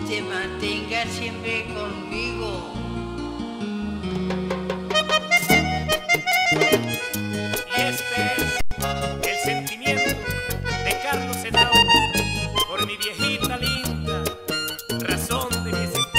te mantenga siempre conmigo. Y este es el sentimiento de Carlos Henao por mi viejita linda, razón de mi existencia.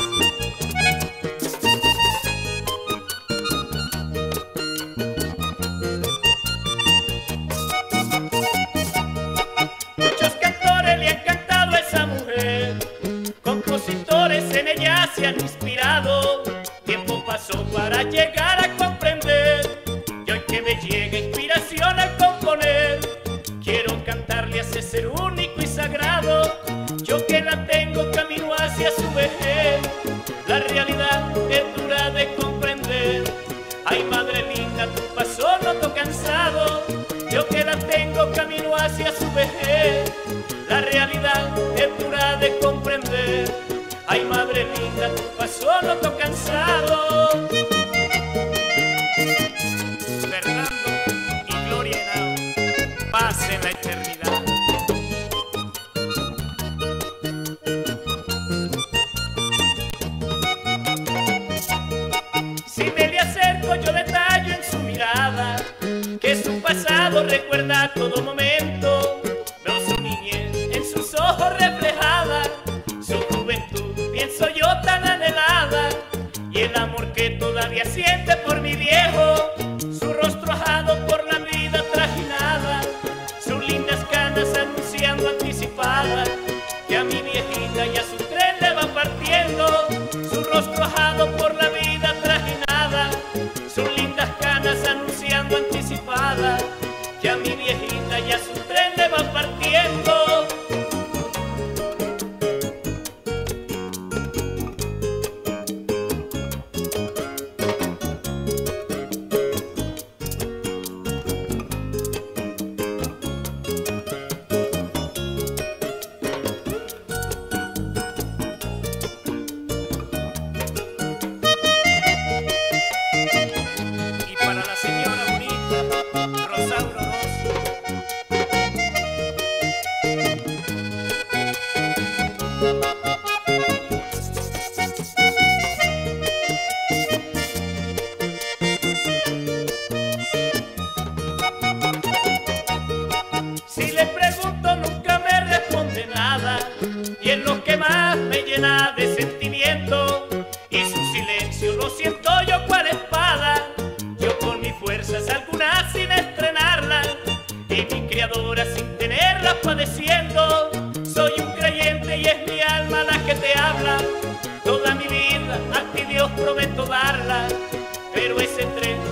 Muchos cantores le han cantado a esa mujer, compositores en ella se han inspirado. Tiempo pasó para llegar a comprender, y hoy que me llega inspiración al componer, quiero cantarle a ese ser único y sagrado. Yo que la tengo camino hacia su vejez, la realidad es dura de comprender. Ay, madre linda, tu paso noto cansado. Yo que la tengo camino hacia su vejez, la realidad es dura de comprender. Ay, madre linda, tu paso noto cansado. Fernando y Gloria Henao, paz en la eternidad. Si me le acerco yo detallo en su mirada que su pasado recuerda a todo momento. Veo su niñez en sus ojos reflejada, su juventud pienso yo tan anhelada, y el amor que todavía siente por mi viejo, su rostro ajado por la vida trajinada, sus lindas canas anunciando anticipada que a mi viejita ya su tren le va partiendo. Su rostro ajado por la vida trajinada, sus lindas canas anunciando anticipada que a mi viejita ya su tren le va partiendo. Y para la señora bonita, Rosauro Rosso. Si le pregunto nunca me responde nada, y es lo que más me llena de sentimiento, y su silencio lo siento yo cual espada. Yo con mis fuerzas algunas sin estrenarla, y mi criadora sin tenerla padeciendo. Soy un creyente y es mi alma la que te habla, toda mi vida a ti Dios prometo darla, pero ese tren